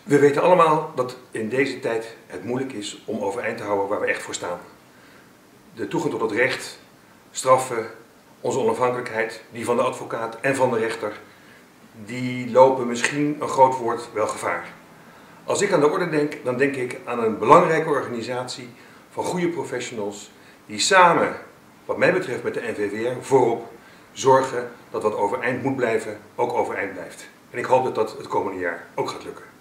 We weten allemaal dat in deze tijd het moeilijk is om overeind te houden waar we echt voor staan. De toegang tot het recht, straffen, onze onafhankelijkheid, die van de advocaat en van de rechter, die lopen misschien, een groot woord, wel gevaar. Als ik aan de orde denk, dan denk ik aan een belangrijke organisatie van goede professionals die samen, wat mij betreft met de NVWR, voorop zorgen dat wat overeind moet blijven, ook overeind blijft. En ik hoop dat dat het komende jaar ook gaat lukken.